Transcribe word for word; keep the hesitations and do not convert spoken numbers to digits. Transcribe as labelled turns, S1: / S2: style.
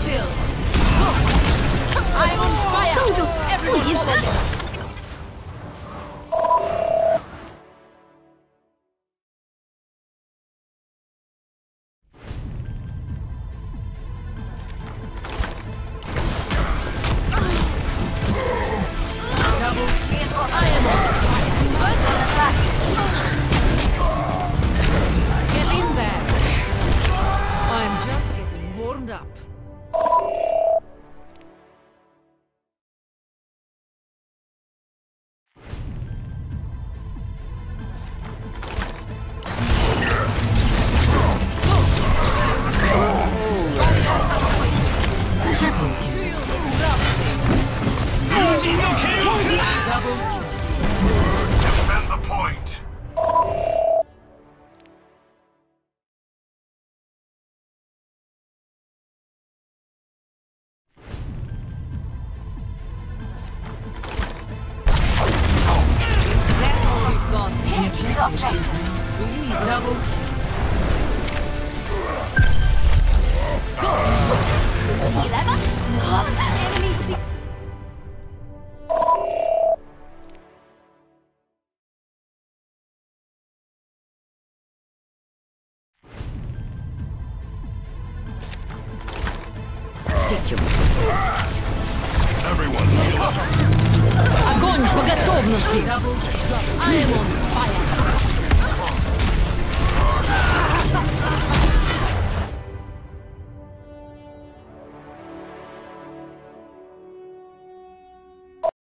S1: still. I'm on fire. Everyone follow. Up.
S2: Defend the point.
S1: Double.起来吧 ！Enemy C.
S2: Everyone, heal up.
S1: Огонь по готовности! I am on fire!